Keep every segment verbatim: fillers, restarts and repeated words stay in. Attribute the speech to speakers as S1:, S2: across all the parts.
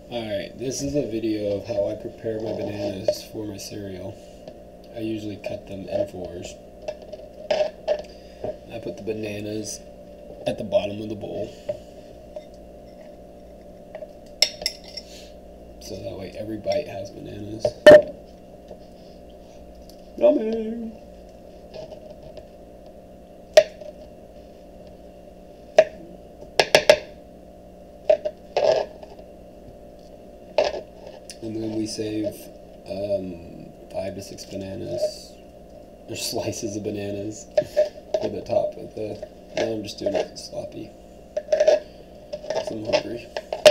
S1: Alright, this is a video of how I prepare my bananas for my cereal. I usually cut them in fours. I put the bananas at the bottom of the bowl, so that way every bite has bananas. Yummy! And then we save um, five to six bananas, or slices of bananas, for the top of the. Now I'm just doing it sloppy, because I'm hungry.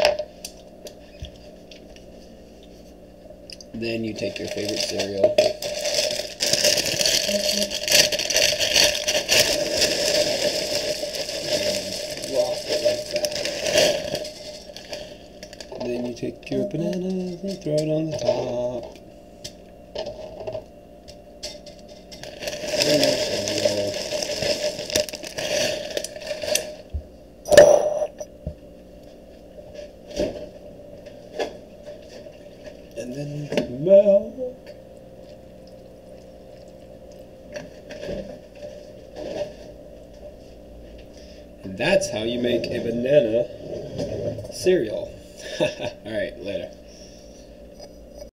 S1: Then you take your favorite cereal. And rock it like that. Then you take your bananas and throw it on the top. And then milk. And that's how you make a banana cereal. Alright, later.